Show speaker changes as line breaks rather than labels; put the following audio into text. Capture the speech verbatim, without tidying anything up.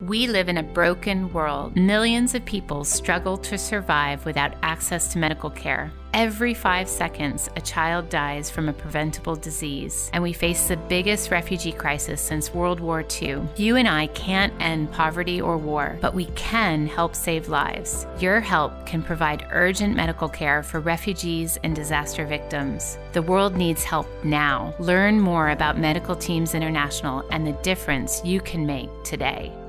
We live in a broken world. Millions of people struggle to survive without access to medical care. Every five seconds, a child dies from a preventable disease, and we face the biggest refugee crisis since World War Two. You and I can't end poverty or war, but we can help save lives. Your help can provide urgent medical care for refugees and disaster victims. The world needs help now. Learn more about Medical Teams International and the difference you can make today.